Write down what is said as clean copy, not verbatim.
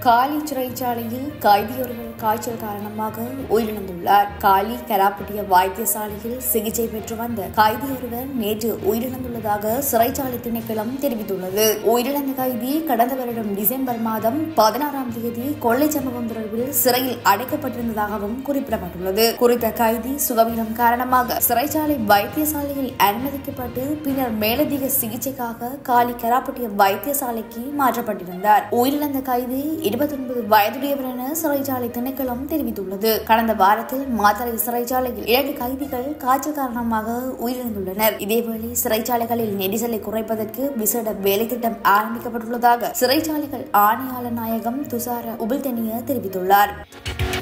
காலி சிறைச்சாலையில் கைதியொருவர் காய்ச்சல் காரணமாக உயிரிழந்துள்ளார். காலி கராப்பட்டிய வைத்தியசாலையில் சிகிச்சை பெற்று வந்த கைதியொருவர் நேற்று உயிரிழந்துள்ளதாக சிறைச்சாலை திணைக்களம் தெரிவித்துள்ளது. உயிரிழந்த கைதி கடந்த வருடம் டிசம்பர் மாதம் 16ஆம் தேதி கொள்ளை சம்பவம் தொடர்பில் சிறையில் அடைக்கப்பட்டிருந்ததாகவும் குறிப்பிடப்பட்டுள்ளது. குறித்த கைதி சுகவீனம் காரணமாக சிறைச்சாலை வைத்தியசாலையில் அனுமதிக்கப்பட்டு பின்னர் மேலதிக சிகிச்சைக்காக காலி கராப்பட்டிய வைத்தியசாலைக்கு மாற்றப்பட்டிருந்தார். உயிரிழந்த கைதி 29 வயதுடையவர் என சிறைச்சாலை திணைக்களம் தெரிவித்துள்ளது. கடந்த வாரத்தில் மாத்தறை சிறைச்சாலையில் 2 கைதிகள் காய்ச்சல் காரணமாக உயிரிழந்துள்ளனர். இதேவேளை சிறைச்சாலைகளில் நெரிசலை குறைப்பதற்கு விசேட வேலை திட்டம் ஆரம்பிக்கப்பட்டுள்ளதாக சிறைச்சாலைகள் ஆணையாளர் நாயகம் துஷார உபல்தெனிய தெரிவித்துள்ளார்.